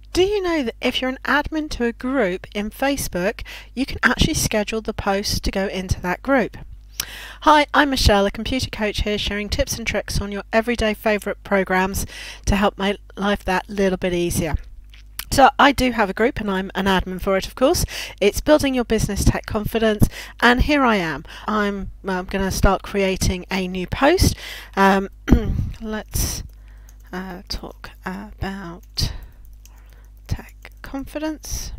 Do you know that if you're an admin to a group in Facebook, you can actually schedule the posts to go into that group? Hi, I'm Michelle, a computer coach here, sharing tips and tricks on your everyday favourite programs to help make life that little bit easier. So I do have a group and I'm an admin for it, of course. It's Building Your Business Tech Confidence, and here I am. I'm going to start creating a new post. Let's talk about tech confidence.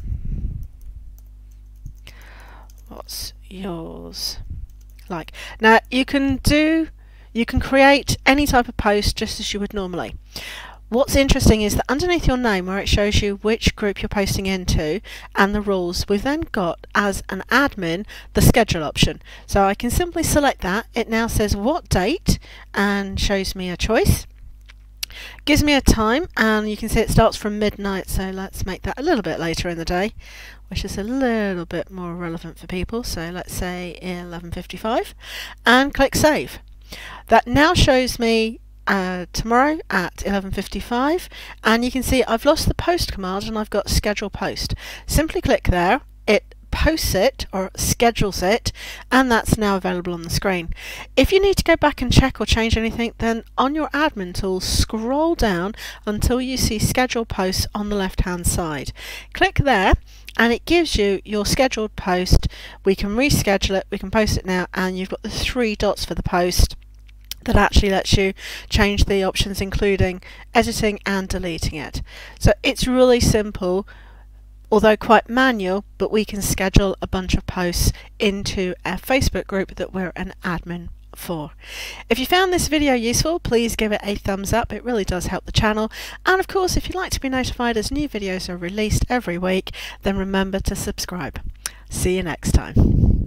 What's yours like? Now you can create any type of post just as you would normally. What's interesting is that underneath your name, where it shows you which group you're posting into and the rules, we've then got, as an admin, the schedule option. So I can simply select that. It now says what date and shows me a choice. Gives me a time, and you can see it starts from midnight, so let's make that a little bit later in the day, which is a little bit more relevant for people. So let's say 11:55 and click save. That now shows me tomorrow at 11:55, and you can see I've lost the post command and I've got schedule post. Simply click there, it posts it or schedules it, and that's now available on the screen. If you need to go back and check or change anything, then on your admin tool scroll down until you see schedule posts on the left hand side. Click there and it gives you your scheduled post. We can reschedule it, we can post it now, and you've got the 3 dots for the post that actually lets you change the options, including editing and deleting it. So it's really simple, although quite manual, but we can schedule a bunch of posts into a Facebook group that we're an admin for. If you found this video useful, please give it a thumbs up. It really does help the channel. And of course, if you'd like to be notified as new videos are released every week, then remember to subscribe. See you next time.